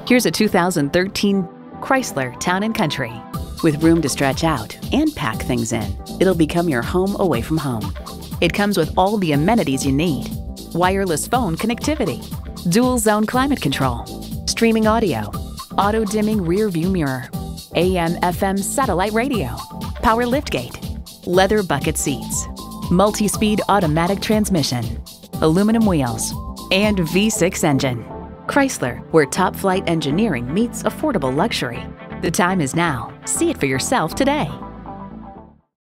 Here's a 2013 Chrysler Town & Country. With room to stretch out and pack things in, it'll become your home away from home. It comes with all the amenities you need: wireless phone connectivity, dual zone climate control, streaming audio, auto dimming rear view mirror, AM/FM satellite radio, power liftgate, leather bucket seats, multi-speed automatic transmission, aluminum wheels, and V6 engine. Chrysler, where top-flight engineering meets affordable luxury. The time is now. See it for yourself today.